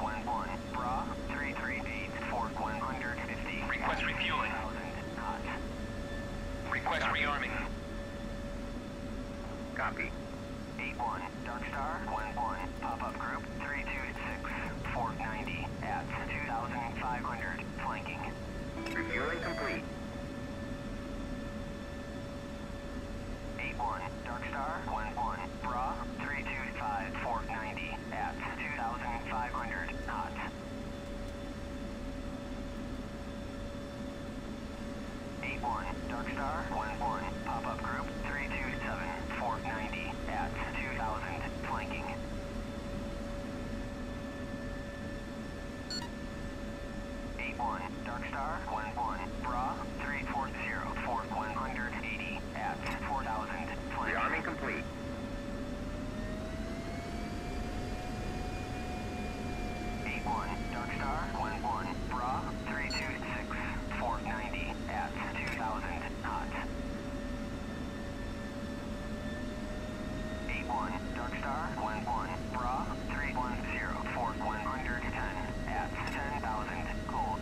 1-1. Bra, 338, Fort 150. Request refueling. 1,000 knots. Request rearming. Copy. 8-1. Dark Star, 1-1. Pop-up group, 326. Fort 90 at 2,500. Flanking. Refueling complete. 8-1. Dark Star, 1-1. Bra, 325. Fort 90 at 2,500 knots. 8-1. Dark Star, 1-1. Pop-up group, 327. Fort 90 at 2,000. Flanking. 8-1. Dark Star, 1-1. Bra, 340. Fort 180 at 4,000. Flanking. Rearming complete. 8-1. Dark Star, 1-1. Bra, 326. Fort 90 at 2,000 knots. 8-1. Dark Star, 1-1. Bra, 310. Fort 110 at 10,000 cold.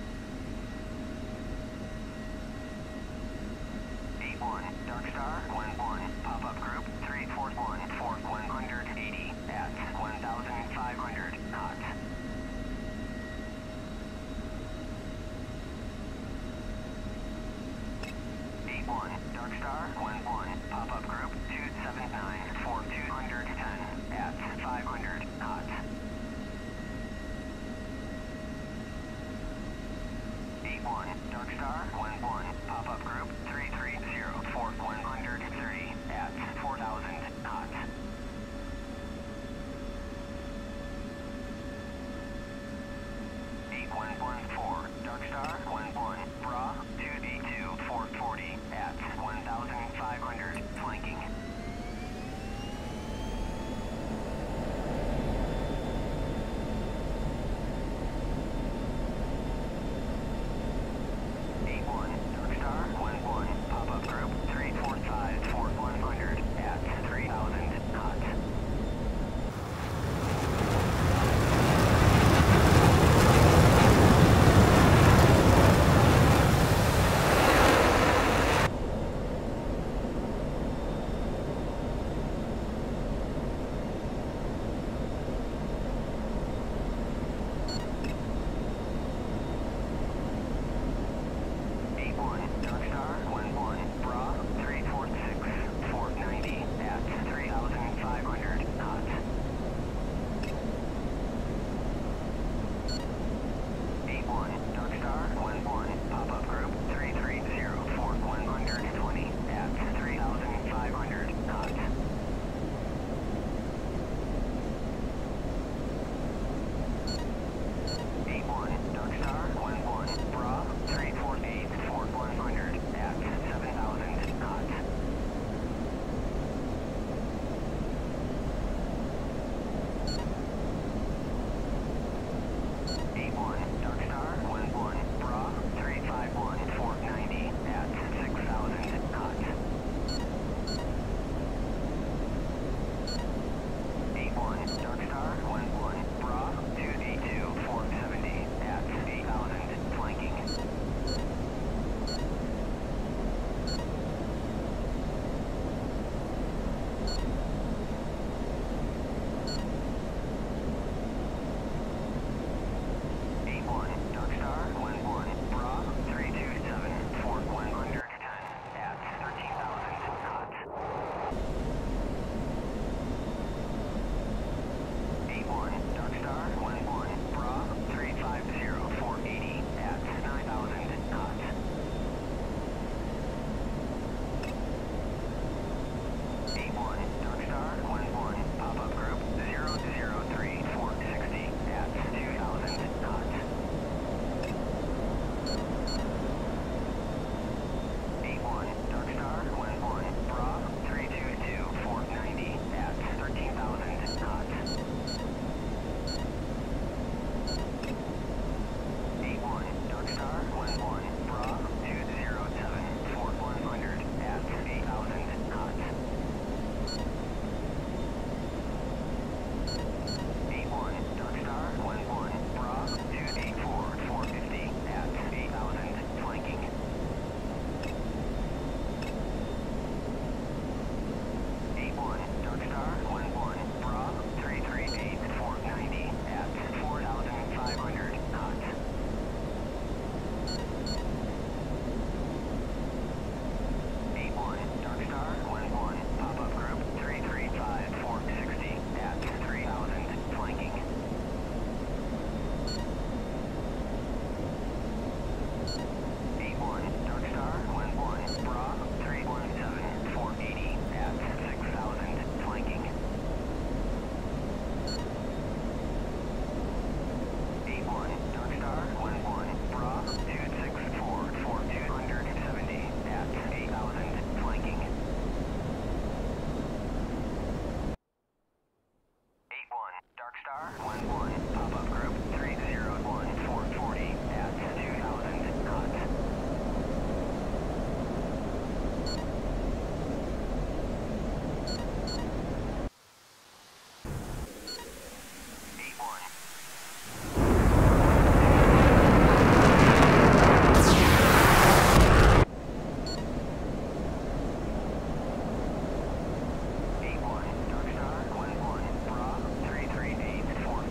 8-1. Dark Star, 1-1. Pop-up group, 341. Fort 180 at 1,500 knots. 8-1. Dark Star, 1-1. Pop-up group, 279. Fort 210 at 500 knots. 8-1. Dark Star, 1-1. Pop-up group, 330. Fort 130 at 4,000 knots. 8114. Dark Star, 1-1. Bra, 282. Fort 40 at 1,500. Flanking. 8-1. Star, 1-1. Pop-up group, 301, 440 at 2,000 knots. 8-1. Dark Star, 1-1. Bra, 338, 440.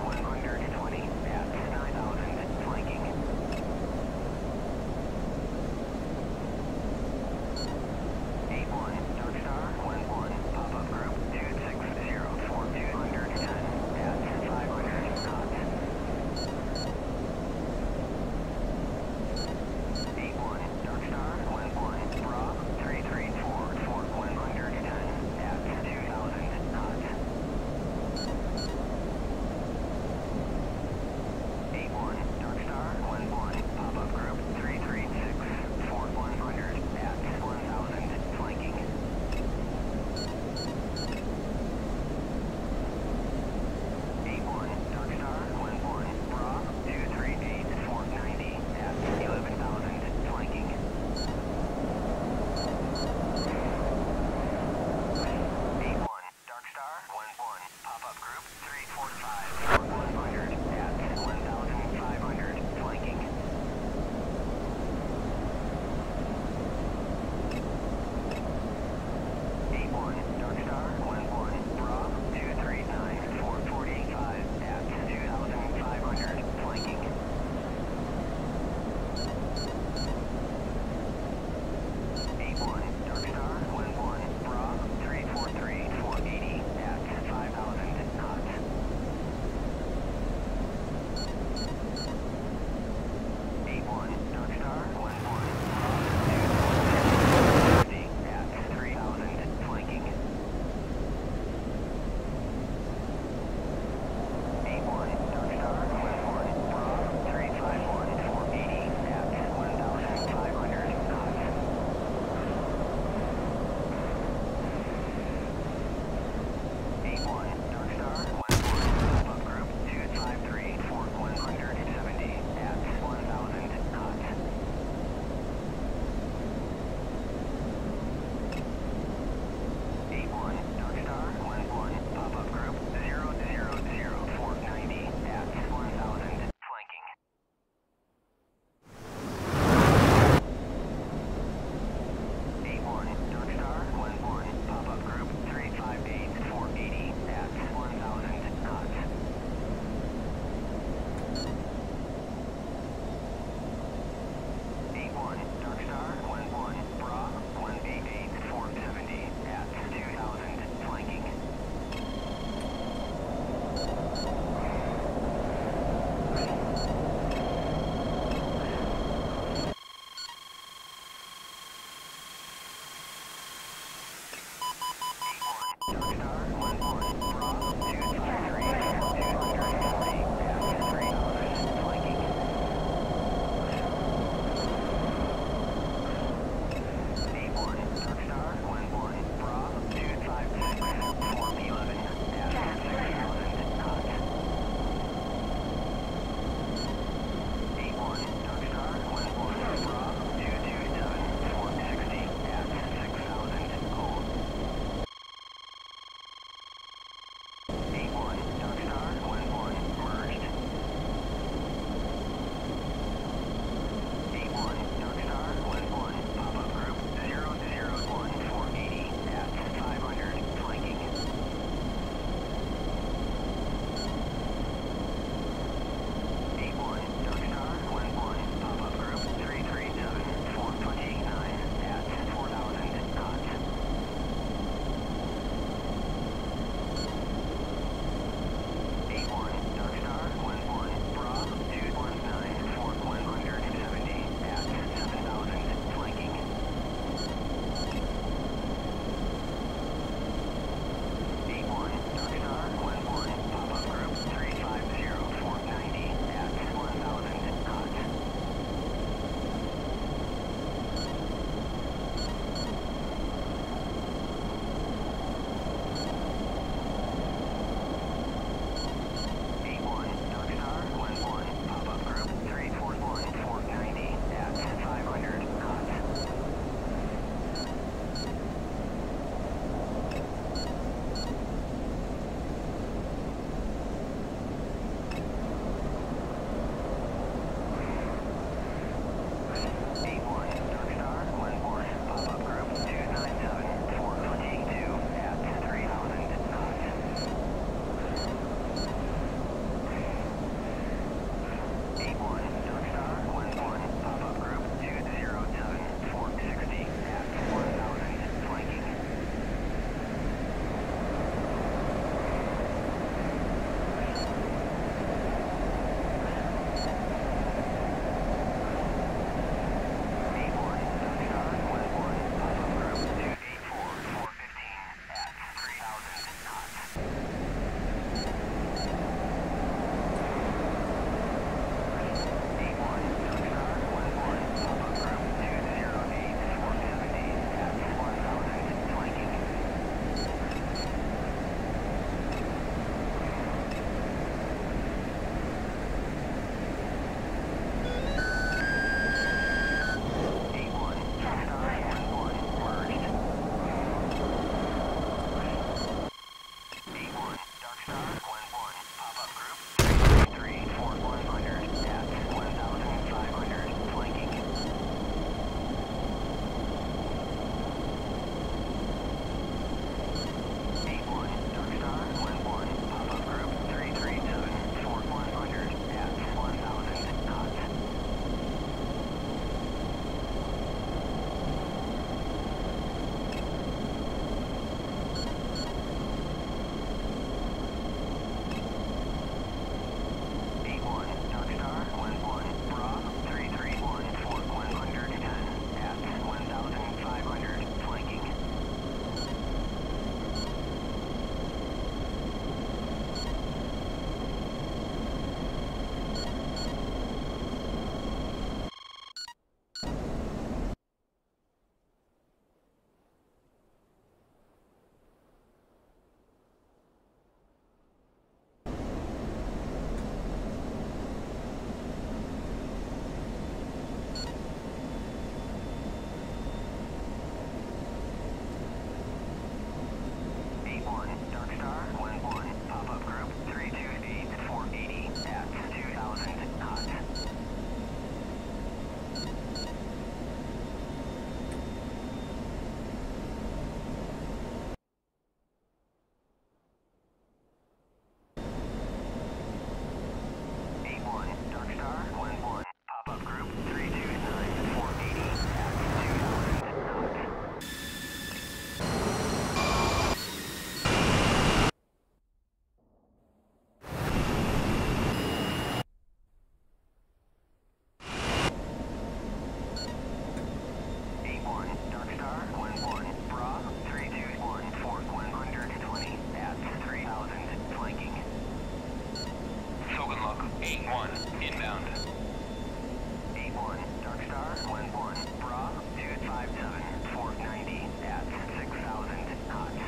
8-1, inbound. 8-1, Dark Star, 1-1, Bra, 257, 490 at 6,000 knots.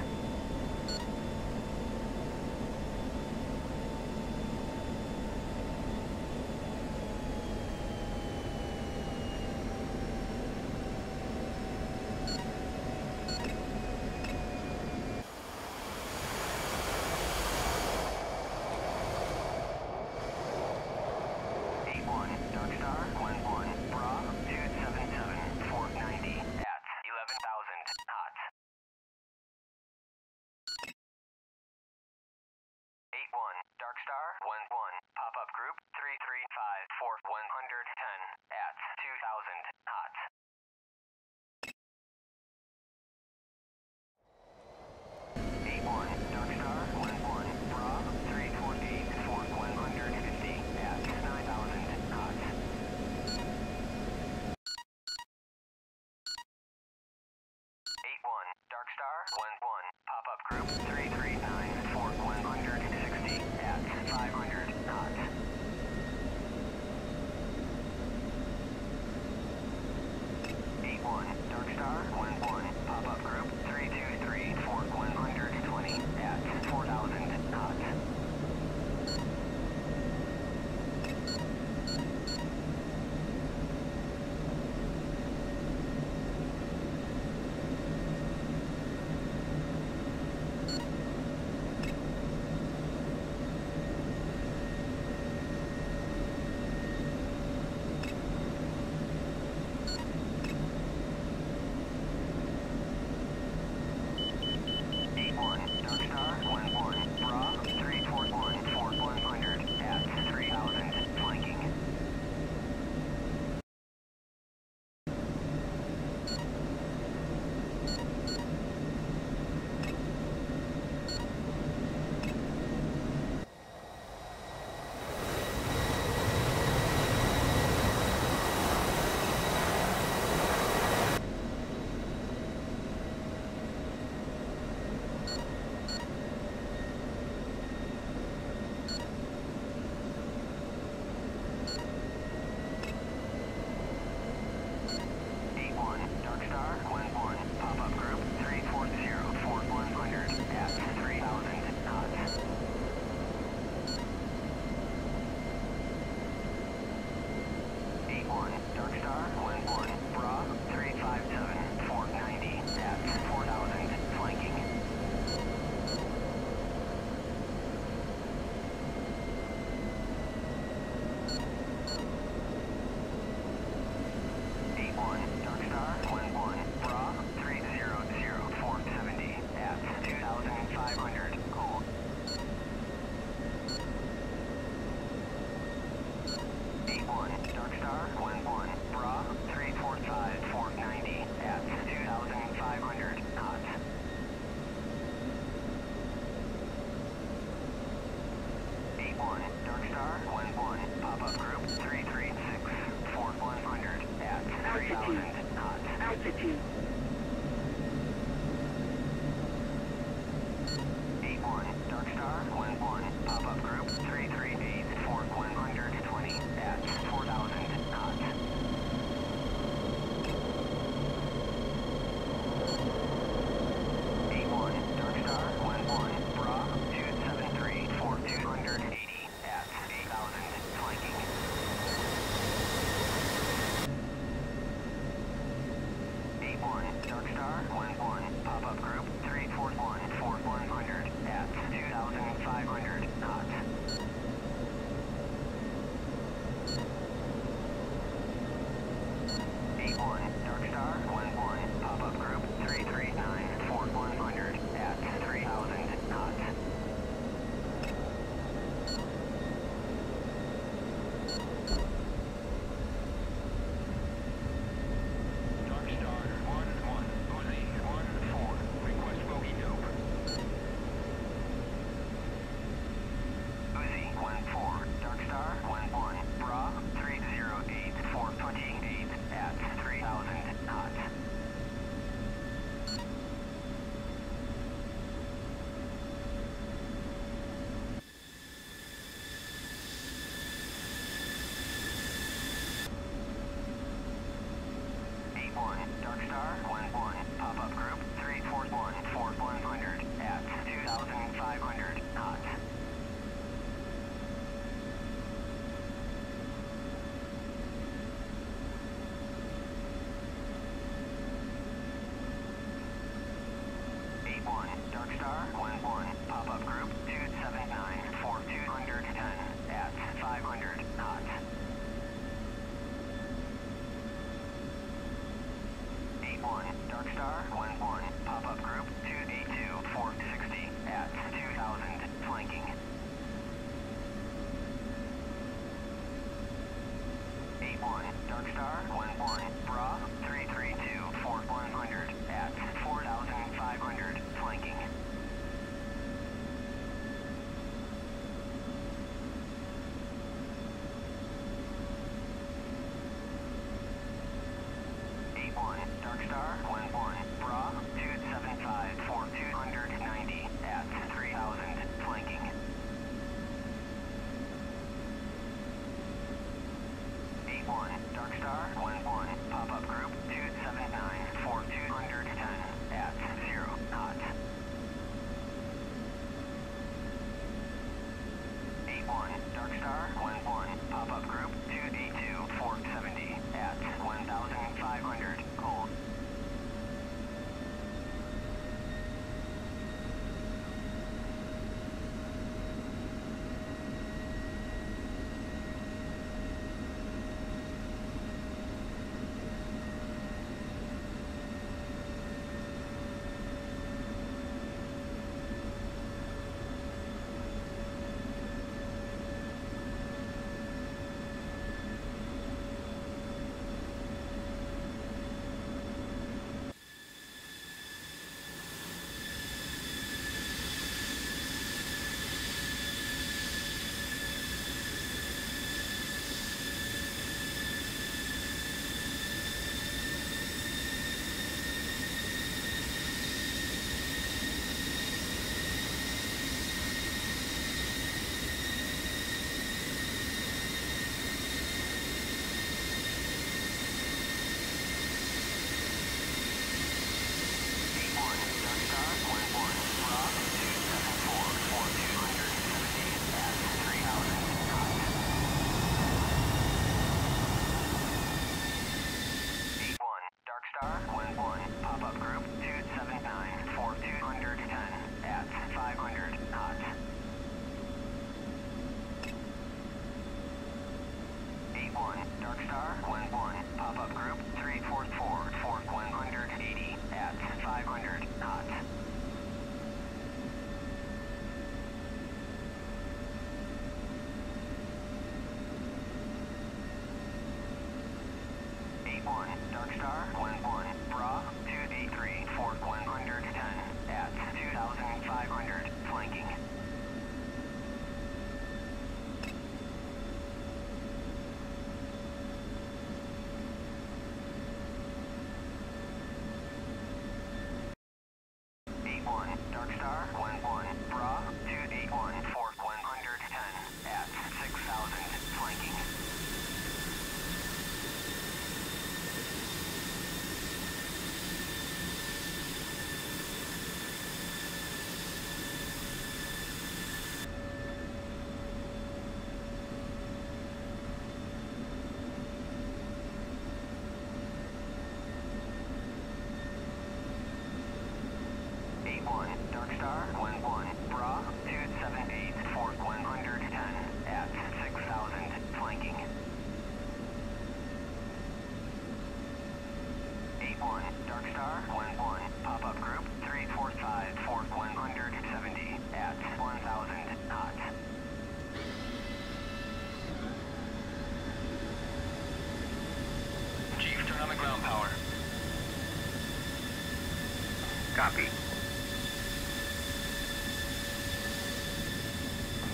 8-1, Dark Star, 1-1, Bra, 277, 490 at 11,000 knots. 8-1, Dark Star, 1-1, pop-up group, 335, 110 at 2,000 knots. 8-1, Dark Star, 1-1, Bra, 348, 150 at 9,000 knots. 8-1, Dark Star, 1-1, pop-up group, 339, 160 at 500 knots.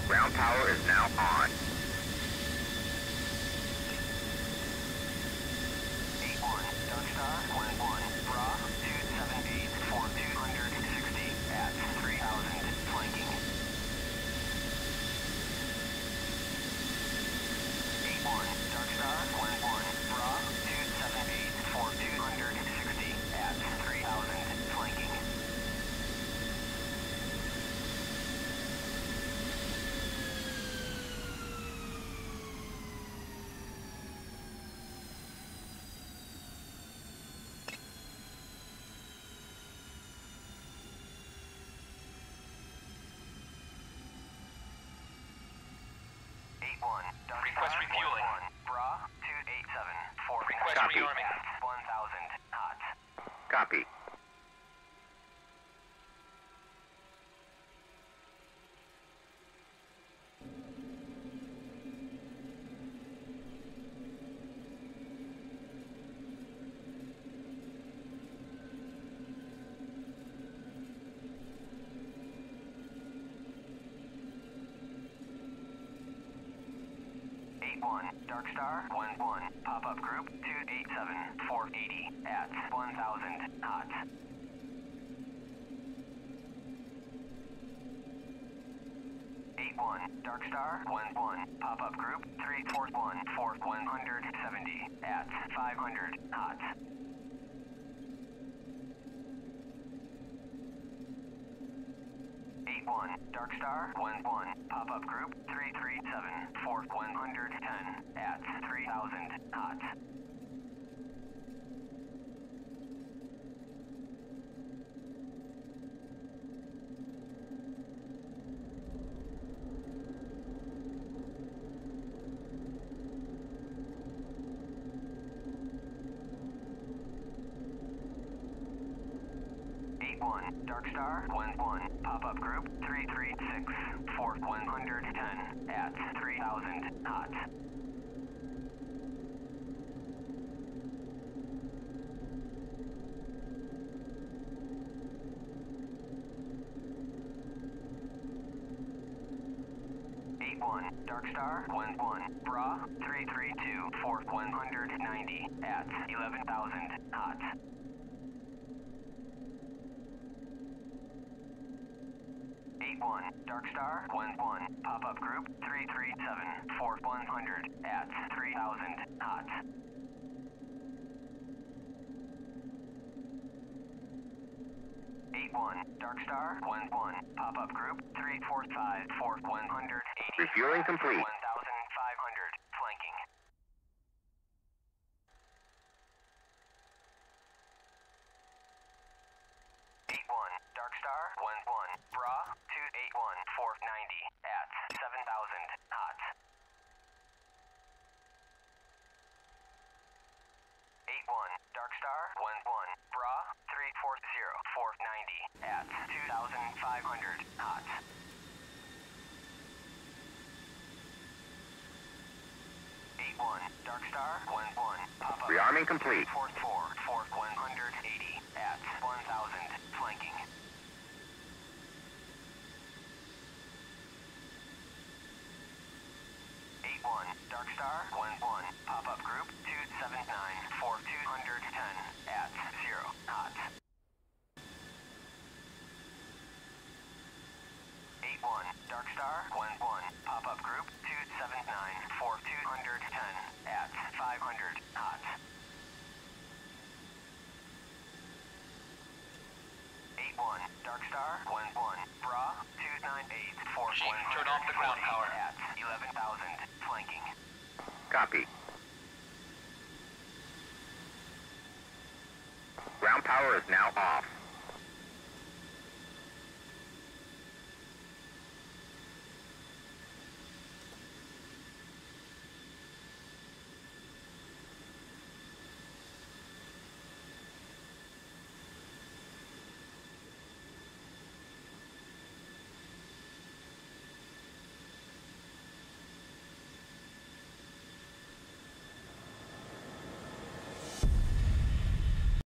Ground power is now on. 8-1, Dark Star, 1-1, Bra, 278 for 260 at 3000, flanking. 8-1, Dark Star, 1-1, Bra, 278 for 260 at 3000, flanking. 8-1, Dark Request Star, refueling. 1-1, Bra, 287 for Request Copy. rearming. at 1000 knots. Copy. Dark Star, 1-1, pop-up group, 287, 480 at 1000 knots. 8-1, Dark Star, 1-1, pop-up group, 341 for 170 at 500 knots. 8-1, Dark Star, 1-1, pop-up group, 337 for 110 at 3000 knots. 8-1, Dark Star, 1-1, pop-up group, 336 for 110 at 3000 knots. 8-1, Dark Star, 1-1, Bra, 332 for 190 at 11,000 knots. 8-1, Dark Star, 1-1, pop-up group, 337 for 100 at 3000 knots. 8-1, Dark Star, 1-1, pop-up group, 345 for 180 Refueling complete. 1,500, flanking. 8-1, Dark Star, 1-1, Bra, 281 for 90 at 7,000 knots. 8-1, Dark Star, 1-1, Bra, 340 for 90 at 2,500 knots. 8-1, Dark Star, 1-1, pop-up. Rearming complete. 44 for 180 at 1,000, flanking. 8-1, Dark Star, 1-1, pop-up group, 279 for 210 at 0 knots. 8-1, Dark Star, 1-1, pop-up group, 279 for 210 at 500 knots. 8-1, Dark Star, 1-1, Bra, 298 for Chief, turn off the ground 120 power. at 11,000, flanking. Copy. Ground power is now off.